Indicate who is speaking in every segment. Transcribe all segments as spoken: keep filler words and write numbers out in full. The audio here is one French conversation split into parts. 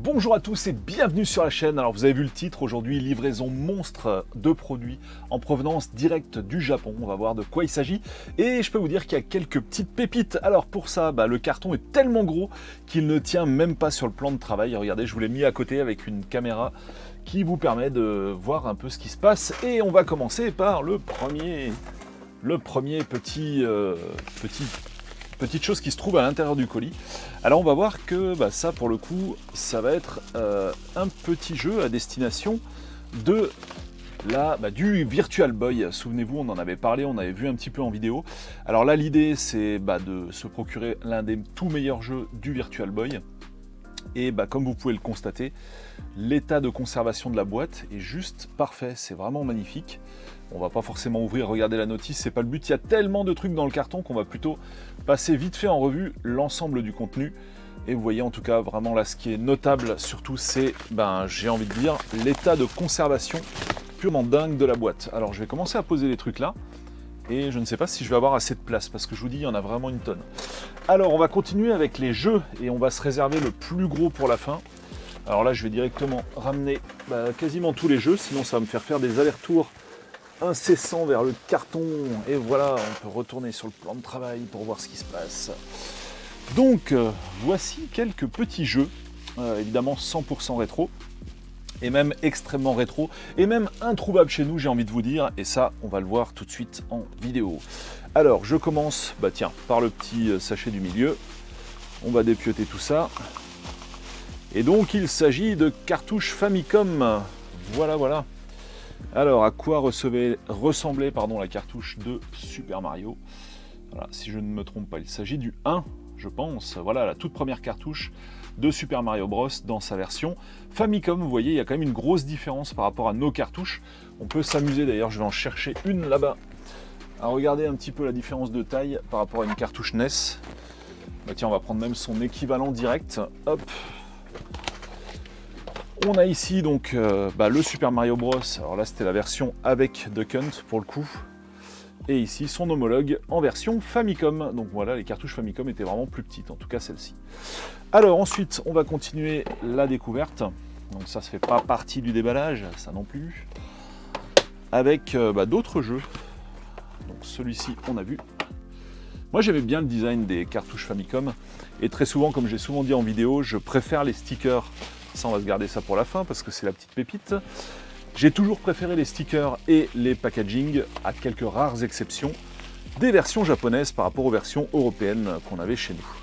Speaker 1: Bonjour à tous et bienvenue sur la chaîne. Alors vous avez vu le titre, aujourd'hui livraison monstre de produits en provenance directe du Japon. On va voir de quoi il s'agit et je peux vous dire qu'il y a quelques petites pépites. Alors pour ça, bah, le carton est tellement gros qu'il ne tient même pas sur le plan de travail. Regardez, je vous l'ai mis à côté avec une caméra qui vous permet de voir un peu ce qui se passe. Et on va commencer par le premier, le premier petit, euh, petit petite chose qui se trouve à l'intérieur du colis. Alors on va voir que bah, ça pour le coup ça va être euh, un petit jeu à destination de la, bah, du Virtual Boy. Souvenez-vous, on en avait parlé, on avait vu un petit peu en vidéo. Alors là l'idée c'est bah, de se procurer l'un des tout meilleurs jeux du Virtual Boy. Et bah, comme vous pouvez le constater, l'état de conservation de la boîte est juste parfait, c'est vraiment magnifique. On va pas forcément ouvrir, regarder la notice, c'est pas le but, il y a tellement de trucs dans le carton qu'on va plutôt passer vite fait en revue l'ensemble du contenu. Et vous voyez en tout cas vraiment là ce qui est notable surtout c'est, ben, j'ai envie de dire, l'état de conservation purement dingue de la boîte. Alors je vais commencer à poser les trucs là. Et je ne sais pas si je vais avoir assez de place parce que je vous dis il y en a vraiment une tonne. Alors on va continuer avec les jeux et on va se réserver le plus gros pour la fin. Alors là je vais directement ramener bah, quasiment tous les jeux, sinon ça va me faire faire des allers-retours incessants vers le carton. Et voilà, on peut retourner sur le plan de travail pour voir ce qui se passe. Donc euh, voici quelques petits jeux, euh, évidemment cent pour cent rétro. Et même extrêmement rétro, et même introuvable chez nous, j'ai envie de vous dire, et ça, on va le voir tout de suite en vidéo. Alors, je commence, bah tiens, par le petit sachet du milieu. On va dépioter tout ça. Et donc, il s'agit de cartouches Famicom. Voilà, voilà. Alors, à quoi recevait, ressemblait pardon, la cartouche de Super Mario? Voilà, si je ne me trompe pas, il s'agit du un, je pense. Voilà, la toute première cartouche de Super Mario Bros dans sa version Famicom. Vous voyez, il y a quand même une grosse différence par rapport à nos cartouches. On peut s'amuser d'ailleurs, je vais en chercher une là-bas, à regarder un petit peu la différence de taille par rapport à une cartouche N E S. Bah tiens, on va prendre même son équivalent direct. Hop. On a ici donc euh, bah, le Super Mario Bros. Alors là, c'était la version avec Duck Hunt pour le coup. Et ici, son homologue en version Famicom. Donc voilà, les cartouches Famicom étaient vraiment plus petites, en tout cas celle-ci. Alors ensuite, on va continuer la découverte. Donc ça ne fait pas partie du déballage, ça non plus. Avec euh, bah, d'autres jeux. Donc celui-ci, on a vu. Moi j'aimais bien le design des cartouches Famicom. Et très souvent, comme j'ai souvent dit en vidéo, je préfère les stickers. Ça, on va se garder ça pour la fin parce que c'est la petite pépite. J'ai toujours préféré les stickers et les packaging, à quelques rares exceptions, des versions japonaises par rapport aux versions européennes qu'on avait chez nous.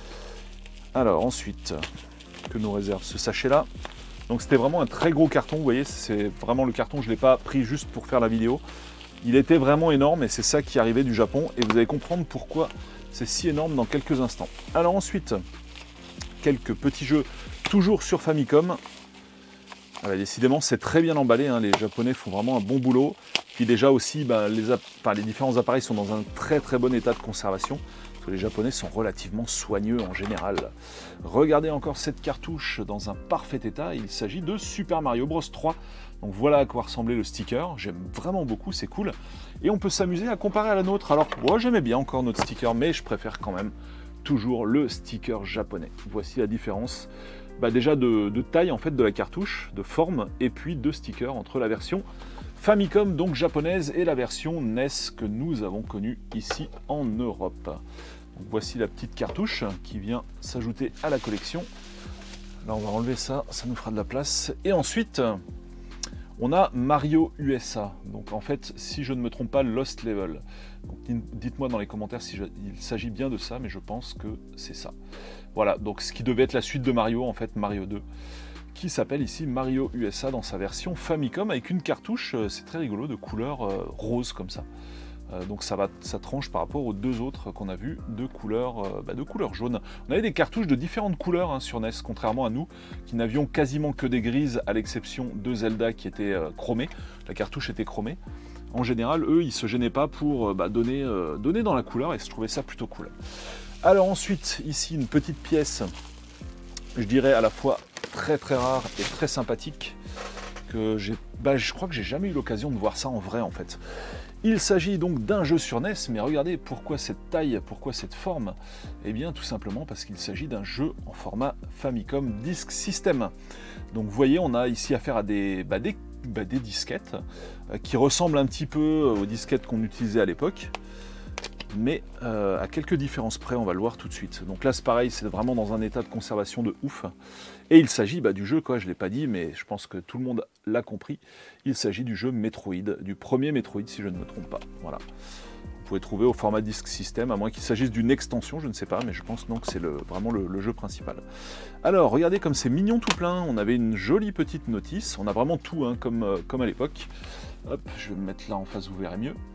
Speaker 1: Alors ensuite, que nous réserve ce sachet-là? Donc c'était vraiment un très gros carton, vous voyez, c'est vraiment le carton, je ne l'ai pas pris juste pour faire la vidéo. Il était vraiment énorme et c'est ça qui arrivait du Japon et vous allez comprendre pourquoi c'est si énorme dans quelques instants. Alors ensuite, quelques petits jeux toujours sur Famicom. Ah bah, décidément, c'est très bien emballé, hein. Les Japonais font vraiment un bon boulot. Puis déjà aussi, bah, les, enfin, les différents appareils sont dans un très très bon état de conservation. Parce que les Japonais sont relativement soigneux en général. Regardez encore cette cartouche dans un parfait état. Il s'agit de Super Mario Bros trois. Donc voilà à quoi ressemblait le sticker. J'aime vraiment beaucoup, c'est cool. Et on peut s'amuser à comparer à la nôtre. Alors, moi j'aimais bien encore notre sticker, mais je préfère quand même toujours le sticker japonais. Voici la différence. Bah déjà de, de taille en fait de la cartouche, de forme, et puis de stickers entre la version Famicom, donc japonaise, et la version N E S que nous avons connue ici en Europe. Donc voici la petite cartouche qui vient s'ajouter à la collection. Là on va enlever ça, ça nous fera de la place. Et ensuite, on a Mario U S A. Donc en fait, si je ne me trompe pas, Lost Level. Dites-moi dans les commentaires si je, il s'agit bien de ça, mais je pense que c'est ça. Voilà, donc ce qui devait être la suite de Mario, en fait Mario deux, qui s'appelle ici Mario U S A dans sa version Famicom avec une cartouche, c'est très rigolo, de couleur euh, rose comme ça. Euh, donc ça, va, ça tranche par rapport aux deux autres qu'on a vus de couleur, euh, bah, de couleur jaune. On avait des cartouches de différentes couleurs hein, sur N E S, contrairement à nous, qui n'avions quasiment que des grises, à l'exception de Zelda qui était euh, chromée. La cartouche était chromée. En général, eux, ils se gênaient pas pour euh, bah, donner, euh, donner dans la couleur, et je trouvais ça plutôt cool. Alors ensuite, ici, une petite pièce, je dirais à la fois très très rare et très sympathique, que j'ai, bah, je crois que j'ai jamais eu l'occasion de voir ça en vrai en fait. Il s'agit donc d'un jeu sur N E S, mais regardez pourquoi cette taille, pourquoi cette forme? Eh bien tout simplement parce qu'il s'agit d'un jeu en format Famicom Disk System. Donc vous voyez, on a ici affaire à des, bah, des, bah, des disquettes euh, qui ressemblent un petit peu aux disquettes qu'on utilisait à l'époque, mais euh, à quelques différences près, on va le voir tout de suite. Donc là c'est pareil, c'est vraiment dans un état de conservation de ouf. Et il s'agit bah, du jeu, quoi, je ne l'ai pas dit, mais je pense que tout le monde l'a compris. Il s'agit du jeu Metroid, du premier Metroid si je ne me trompe pas. Voilà. Vous pouvez trouver au format Disk System, à moins qu'il s'agisse d'une extension, je ne sais pas, mais je pense non que c'est le, vraiment le, le jeu principal. Alors, regardez comme c'est mignon tout plein, on avait une jolie petite notice, on a vraiment tout, hein, comme, euh, comme à l'époque. Hop, je vais me mettre là en face, vous verrez mieux.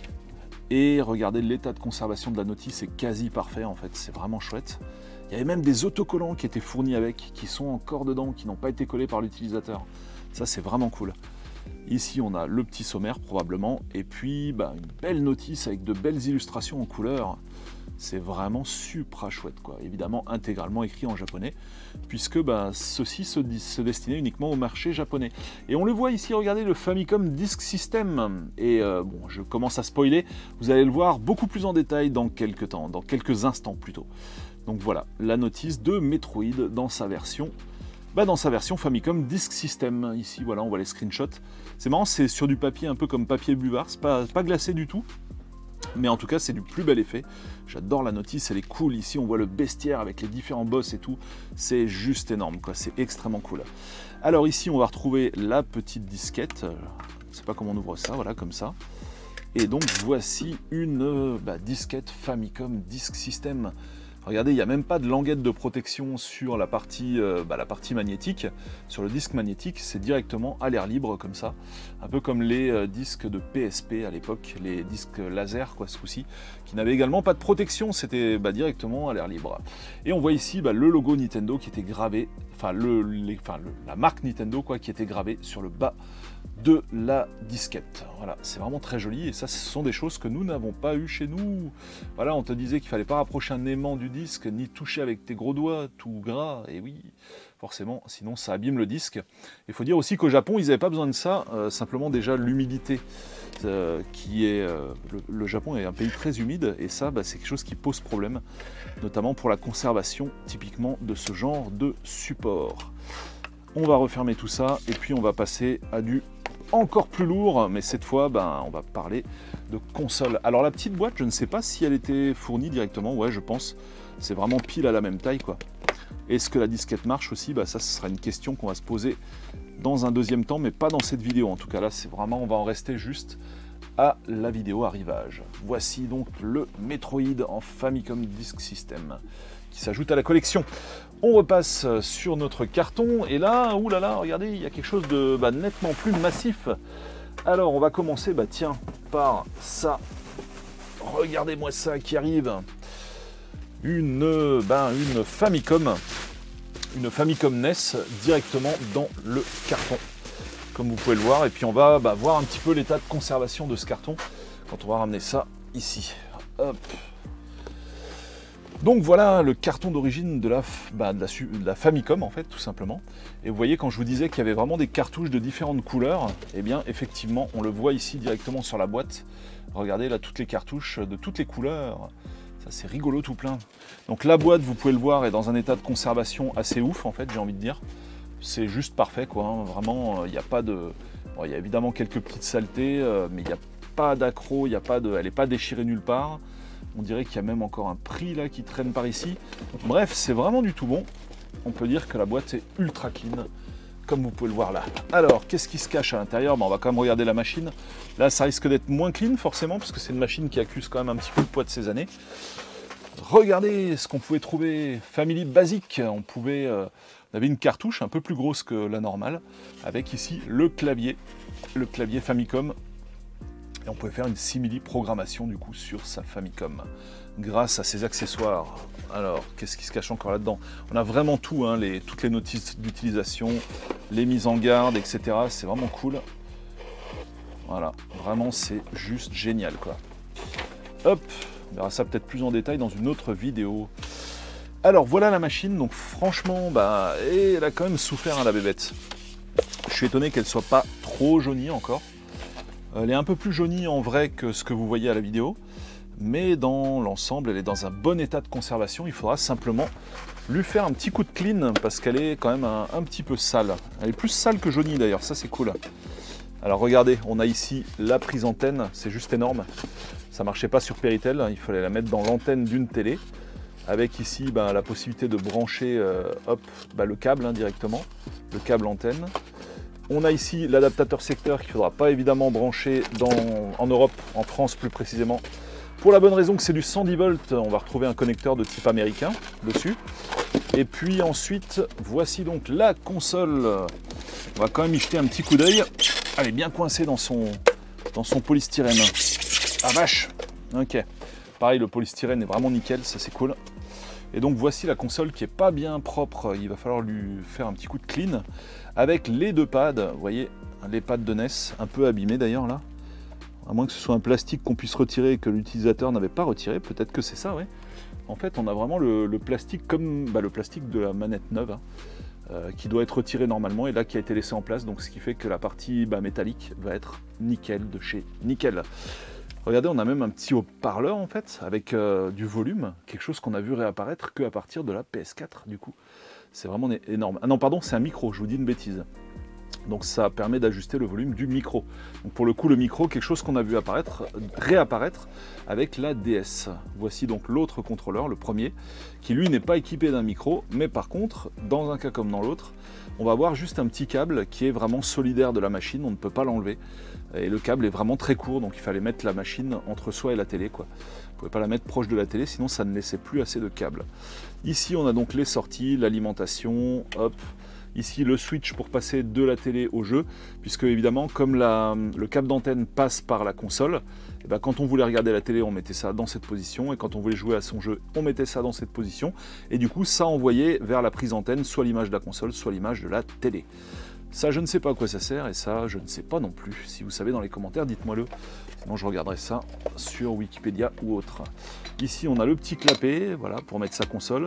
Speaker 1: Et regardez, l'état de conservation de la notice est quasi parfait, en fait, c'est vraiment chouette. Il y avait même des autocollants qui étaient fournis avec, qui sont encore dedans, qui n'ont pas été collés par l'utilisateur. Ça, c'est vraiment cool. Ici, on a le petit sommaire, probablement, et puis bah, une belle notice avec de belles illustrations en couleur. C'est vraiment super chouette, quoi. Évidemment, intégralement écrit en japonais, puisque bah, ceci se, se destinait uniquement au marché japonais. Et on le voit ici, regardez, le Famicom Disk System. Et euh, bon, je commence à spoiler, vous allez le voir beaucoup plus en détail dans quelques temps, dans quelques instants plutôt. Donc voilà, la notice de Metroid dans sa version, bah dans sa version Famicom Disk System. Ici, voilà, on voit les screenshots. C'est marrant, c'est sur du papier un peu comme papier buvard, c'est pas, pas glacé du tout. Mais en tout cas, c'est du plus bel effet. J'adore la notice, elle est cool. Ici, on voit le bestiaire avec les différents boss et tout. C'est juste énorme, quoi. C'est extrêmement cool. Alors ici, on va retrouver la petite disquette. Je ne sais pas comment on ouvre ça, voilà, comme ça. Et donc, voici une bah, disquette Famicom Disk System. Regardez, il n'y a même pas de languette de protection sur la partie, euh, bah, la partie magnétique. Sur le disque magnétique, c'est directement à l'air libre comme ça. Un peu comme les euh, disques de P S P à l'époque, les disques laser, quoi, ce coup-ci, qui n'avaient également pas de protection, c'était bah, directement à l'air libre. Et on voit ici bah, le logo Nintendo qui était gravé, enfin, le, les, enfin le, la marque Nintendo, quoi, qui était gravée sur le bas de la disquette. Voilà, c'est vraiment très joli, et ça, ce sont des choses que nous n'avons pas eu chez nous. Voilà, on te disait qu'il fallait pas rapprocher un aimant du disque, ni toucher avec tes gros doigts, tout gras, et oui, forcément, sinon ça abîme le disque. Il faut dire aussi qu'au Japon, ils n'avaient pas besoin de ça, euh, simplement déjà l'humidité, euh, qui est... Euh, le, le Japon est un pays très humide, et ça, bah, c'est quelque chose qui pose problème, notamment pour la conservation, typiquement, de ce genre de support. On va refermer tout ça, et puis on va passer à du encore plus lourd, mais cette fois, ben, on va parler de console. Alors la petite boîte, je ne sais pas si elle était fournie directement, ouais, je pense. C'est vraiment pile à la même taille, quoi. Est-ce que la disquette marche aussi? Bah, ça, ce sera une question qu'on va se poser dans un deuxième temps, mais pas dans cette vidéo. En tout cas, là, c'est vraiment, on va en rester juste à la vidéo arrivage. Voici donc le Metroid en Famicom Disk System, qui s'ajoute à la collection. On repasse sur notre carton, et là, oulala, regardez, il y a quelque chose de bah, nettement plus massif. Alors, on va commencer, bah tiens, par ça. Regardez-moi ça qui arrive. Une, bah, une Famicom, une Famicom N E S directement dans le carton, comme vous pouvez le voir. Et puis on va bah, voir un petit peu l'état de conservation de ce carton quand on va ramener ça ici. Hop. Donc voilà le carton d'origine de, la, bah, de, la, de la Famicom en fait, tout simplement. Et vous voyez, quand je vous disais qu'il y avait vraiment des cartouches de différentes couleurs, eh bien effectivement on le voit ici directement sur la boîte. Regardez là, toutes les cartouches de toutes les couleurs. Ça c'est rigolo tout plein. Donc la boîte, vous pouvez le voir, est dans un état de conservation assez ouf en fait, j'ai envie de dire. C'est juste parfait quoi, hein. Vraiment, il n'y a pas de... Bon, il y a évidemment quelques petites saletés, euh, mais il n'y a pas d'accro, il n'y a pas de... elle n'est pas déchirée nulle part. On dirait qu'il y a même encore un prix là qui traîne par ici. Bref, c'est vraiment du tout bon. On peut dire que la boîte est ultra clean, comme vous pouvez le voir là. Alors, qu'est-ce qui se cache à l'intérieur? Ben, on va quand même regarder la machine. Là, ça risque d'être moins clean forcément, parce que c'est une machine qui accuse quand même un petit peu le poids de ses années. Regardez ce qu'on pouvait trouver. Family basique. On pouvait, euh, on avait une cartouche un peu plus grosse que la normale, avec ici le clavier, le clavier Famicom. Et on pouvait faire une simili programmation du coup sur sa Famicom grâce à ces accessoires. Alors, qu'est-ce qui se cache encore là-dedans? On a vraiment tout, hein, les, toutes les notices d'utilisation, les mises en garde, et cetera. C'est vraiment cool. Voilà, vraiment c'est juste génial quoi. Hop, on verra ça peut-être plus en détail dans une autre vidéo. Alors voilà la machine, donc franchement, bah, elle a quand même souffert hein, la bébête. Je suis étonné qu'elle soit pas trop jaunie encore. Elle est un peu plus jaunie en vrai que ce que vous voyez à la vidéo, mais dans l'ensemble, elle est dans un bon état de conservation. Il faudra simplement lui faire un petit coup de clean parce qu'elle est quand même un, un petit peu sale. Elle est plus sale que jaunie d'ailleurs, ça c'est cool. Alors regardez, on a ici la prise antenne, c'est juste énorme. Ça marchait pas sur Péritel, il fallait la mettre dans l'antenne d'une télé. Avec ici ben, la possibilité de brancher euh, hop, ben, le câble hein, directement, le câble antenne. On a ici l'adaptateur secteur qu'il ne faudra pas évidemment brancher dans, en Europe, en France plus précisément. Pour la bonne raison que c'est du cent dix volts, on va retrouver un connecteur de type américain dessus. Et puis ensuite, voici donc la console. On va quand même y jeter un petit coup d'œil. Elle est bien coincée dans son, dans son polystyrène. Ah vache! Ok. Pareil, le polystyrène est vraiment nickel, ça c'est cool. Et donc voici la console qui est pas bien propre. Il va falloir lui faire un petit coup de clean. Avec les deux pads, vous voyez, les pads de N E S, un peu abîmés d'ailleurs là. À moins que ce soit un plastique qu'on puisse retirer et que l'utilisateur n'avait pas retiré. Peut-être que c'est ça, ouais. En fait, on a vraiment le, le plastique comme bah, le plastique de la manette neuve. Hein. Euh, qui doit être retiré normalement et là qui a été laissé en place, donc ce qui fait que la partie bah, métallique va être nickel de chez nickel. Regardez, on a même un petit haut-parleur en fait avec euh, du volume, quelque chose qu'on a vu réapparaître que à partir de la P S quatre du coup. C'est vraiment énorme. Ah non pardon, c'est un micro, je vous dis une bêtise. Donc ça permet d'ajuster le volume du micro. Donc pour le coup le micro, quelque chose qu'on a vu apparaître, réapparaître avec la D S. Voici donc l'autre contrôleur, le premier, qui lui n'est pas équipé d'un micro, mais par contre, dans un cas comme dans l'autre, on va avoir juste un petit câble qui est vraiment solidaire de la machine, on ne peut pas l'enlever. Et le câble est vraiment très court, donc il fallait mettre la machine entre soi et la télé, quoi. Vous ne pouvez pas la mettre proche de la télé, sinon ça ne laissait plus assez de câbles. Ici on a donc les sorties, l'alimentation, hop. Ici le switch pour passer de la télé au jeu, puisque évidemment comme la, le câble d'antenne passe par la console, et ben quand on voulait regarder la télé on mettait ça dans cette position, et quand on voulait jouer à son jeu on mettait ça dans cette position, et du coup ça envoyait vers la prise antenne soit l'image de la console, soit l'image de la télé. Ça je ne sais pas à quoi ça sert, et ça je ne sais pas non plus. Si vous savez dans les commentaires, dites-moi le, sinon je regarderai ça sur Wikipédia ou autre. Ici on a le petit clapet, voilà, pour mettre sa console,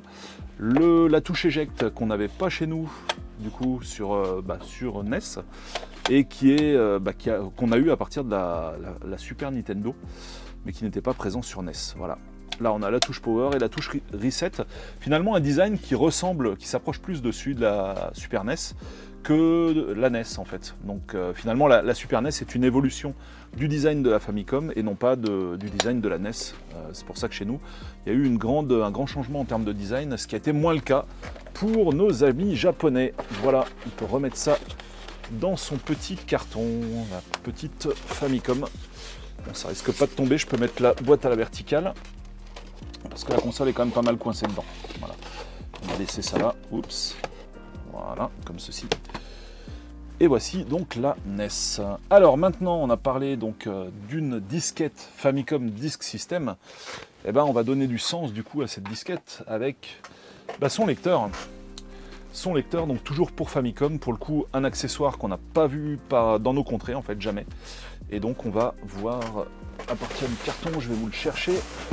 Speaker 1: le, la touche éjecte qu'on n'avait pas chez nous, du coup sur, euh, bah, sur N E S, et qui est euh, bah, qui a, qu'on a eu à partir de la, la, la Super Nintendo, mais qui n'était pas présent sur N E S. Voilà. Là on a la touche Power et la touche Reset. Finalement un design qui ressemble, qui s'approche plus de celui de la Super N E S que la N E S en fait. Donc euh, finalement la, la Super N E S est une évolution du design de la Famicom et non pas de, du design de la N E S. Euh, c'est pour ça que chez nous, il y a eu une grande, un grand changement en termes de design, ce qui a été moins le cas pour nos amis japonais. Voilà, on peut remettre ça dans son petit carton, la petite Famicom. Bon, ça risque pas de tomber, je peux mettre la boîte à la verticale, parce que la console est quand même pas mal coincée dedans. Voilà. On va laisser ça là, oups, voilà, comme ceci. Et voici donc la N E S. Alors maintenant, on a parlé donc euh, d'une disquette Famicom Disk System. Et ben, on va donner du sens du coup à cette disquette avec bah, son lecteur. Son lecteur, donc toujours pour Famicom, pour le coup un accessoire qu'on n'a pas vu par, dans nos contrées en fait, jamais. Et donc on va voir à partir du carton, je vais vous le chercher.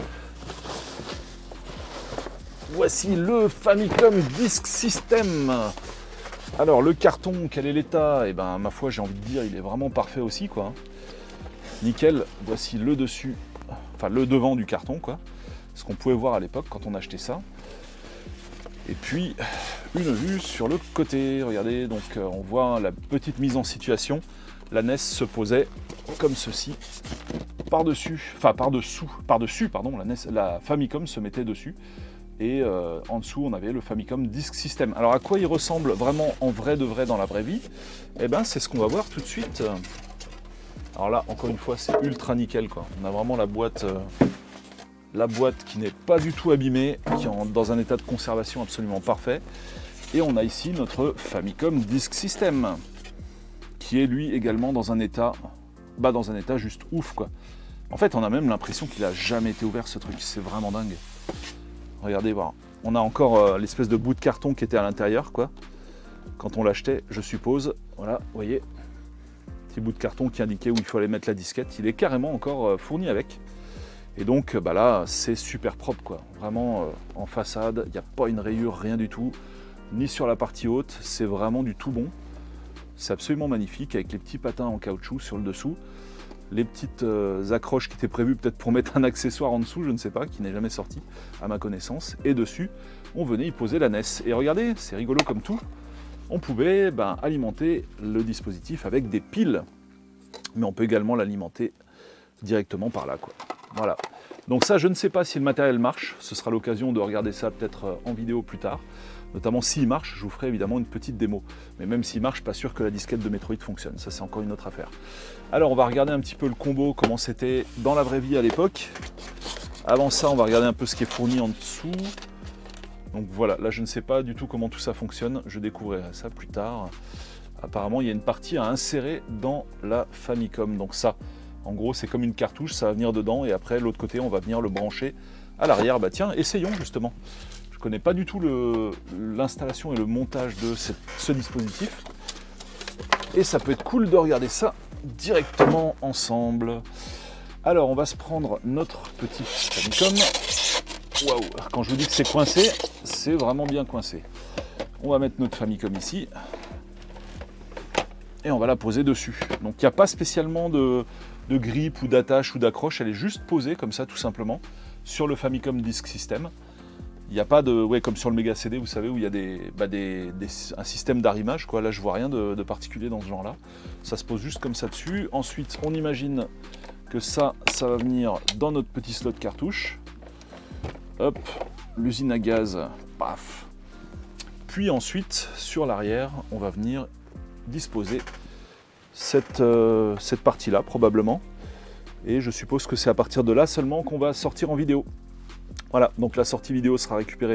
Speaker 1: Voici le Famicom Disk System. Alors le carton, quel est l'état? Et ben ma foi, j'ai envie de dire, il est vraiment parfait aussi quoi. Nickel. Voici le dessus, enfin le devant du carton quoi. Ce qu'on pouvait voir à l'époque quand on achetait ça. Et puis une vue sur le côté. Regardez, donc euh, on voit la petite mise en situation. La N E S se posait comme ceci, par-dessus, enfin par-dessous, par-dessus, pardon, la, N E S, la Famicom se mettait dessus. Et euh, en dessous, on avait le Famicom Disk System. Alors à quoi il ressemble vraiment en vrai de vrai dans la vraie vie? Eh ben c'est ce qu'on va voir tout de suite. Alors là, encore une fois, c'est ultra nickel quoi. On a vraiment la boîte, euh, la boîte qui n'est pas du tout abîmée, qui est en, dans un état de conservation absolument parfait. Et on a ici notre Famicom Disk System, qui est lui également dans un état, bah dans un état juste ouf quoi. En fait, on a même l'impression qu'il a jamais été ouvert ce truc. C'est vraiment dingue. Regardez, voir. On a encore euh, l'espèce de bout de carton qui était à l'intérieur, quoi. Quand on l'achetait, je suppose. Voilà, vous voyez. Petit bout de carton qui indiquait où il fallait mettre la disquette. Il est carrément encore euh, fourni avec. Et donc, bah là, c'est super propre, quoi. Vraiment, euh, en façade, il n'y a pas une rayure, rien du tout. Ni sur la partie haute. C'est vraiment du tout bon. C'est absolument magnifique, avec les petits patins en caoutchouc sur le dessous. les petites euh, accroches qui étaient prévues peut-être pour mettre un accessoire en dessous, je ne sais pas, qui n'est jamais sorti à ma connaissance. Et dessus, on venait y poser la N E S. Et regardez, c'est rigolo comme tout, on pouvait ben, alimenter le dispositif avec des piles. Mais on peut également l'alimenter directement par là, quoi. Voilà. Donc ça, je ne sais pas si le matériel marche. Ce sera l'occasion de regarder ça peut-être en vidéo plus tard. Notamment s'il marche, je vous ferai évidemment une petite démo. Mais même s'il marche, pas sûr que la disquette de Metroid fonctionne. Ça, c'est encore une autre affaire. Alors, on va regarder un petit peu le combo, comment c'était dans la vraie vie à l'époque. Avant ça, on va regarder un peu ce qui est fourni en dessous. Donc voilà, là, je ne sais pas du tout comment tout ça fonctionne. Je découvrirai ça plus tard. Apparemment, il y a une partie à insérer dans la Famicom. Donc ça, en gros, c'est comme une cartouche, ça va venir dedans. Et après, l'autre côté, on va venir le brancher à l'arrière. Bah tiens, essayons justement. Je ne connais pas du tout l'installation et le montage de cette, ce dispositif. Et ça peut être cool de regarder ça directement ensemble. Alors, on va se prendre notre petit Famicom. Waouh! Quand je vous dis que c'est coincé, c'est vraiment bien coincé. On va mettre notre Famicom ici. Et on va la poser dessus. Donc, il n'y a pas spécialement de, de grippe ou d'attache ou d'accroche. Elle est juste posée comme ça, tout simplement, sur le Famicom Disk System. Il n'y a pas de, ouais, comme sur le Mega C D, vous savez, où il y a des, bah des, des, un système d'arrimage, quoi. Là, je vois rien de, de particulier dans ce genre-là. Ça se pose juste comme ça dessus. Ensuite, on imagine que ça, ça va venir dans notre petit slot cartouche. Hop, l'usine à gaz, paf. Puis ensuite, sur l'arrière, on va venir disposer cette, euh, cette partie-là, probablement. Et je suppose que c'est à partir de là seulement qu'on va sortir en vidéo. Voilà, donc la sortie vidéo sera récupérée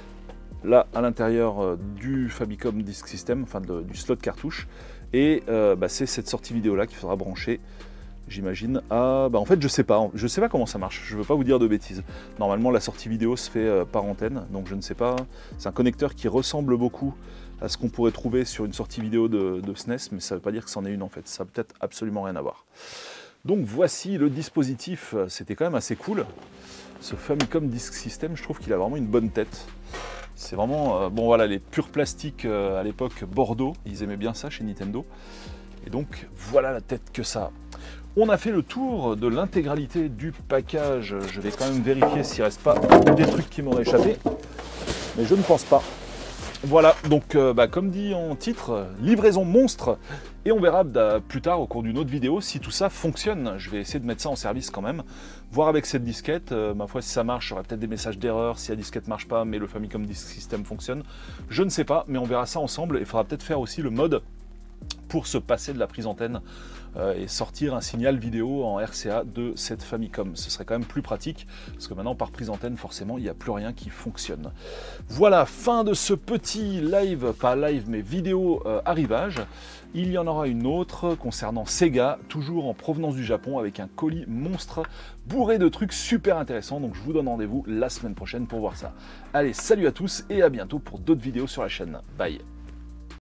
Speaker 1: là à l'intérieur du Famicom Disk System, enfin de, du slot cartouche. Et euh, bah, c'est cette sortie vidéo là qu'il faudra brancher, j'imagine, à... Bah, en fait, je sais pas, je sais pas comment ça marche, je veux pas vous dire de bêtises. Normalement, la sortie vidéo se fait euh, par antenne, donc je ne sais pas. C'est un connecteur qui ressemble beaucoup à ce qu'on pourrait trouver sur une sortie vidéo de, de S N E S, mais ça veut pas dire que c'en est une en fait, ça n'a peut-être absolument rien à voir. Donc voici le dispositif, c'était quand même assez cool. Ce Famicom Disk System, je trouve qu'il a vraiment une bonne tête. C'est vraiment, euh, bon voilà, les purs plastiques euh, à l'époque Bordeaux, ils aimaient bien ça chez Nintendo. Et donc voilà la tête que ça a. On a fait le tour de l'intégralité du package. Je vais quand même vérifier s'il ne reste pas des trucs qui m'auraient échappé. Mais je ne pense pas. Voilà, donc euh, bah, comme dit en titre, livraison monstre. Et on verra bah, plus tard au cours d'une autre vidéo si tout ça fonctionne. Je vais essayer de mettre ça en service quand même. Voir avec cette disquette, euh, ma foi si ça marche, j'aurai peut-être des messages d'erreur si la disquette ne marche pas, mais le Famicom Disk System fonctionne. Je ne sais pas, mais on verra ça ensemble. Et il faudra peut-être faire aussi le mode pour se passer de la prise antenne euh, et sortir un signal vidéo en R C A de cette Famicom. Ce serait quand même plus pratique, parce que maintenant par prise antenne, forcément, il n'y a plus rien qui fonctionne. Voilà, fin de ce petit live, pas live, mais vidéo euh, arrivage. Il y en aura une autre concernant Sega, toujours en provenance du Japon, avec un colis monstre bourré de trucs super intéressants. Donc je vous donne rendez-vous la semaine prochaine pour voir ça. Allez, salut à tous et à bientôt pour d'autres vidéos sur la chaîne. Bye!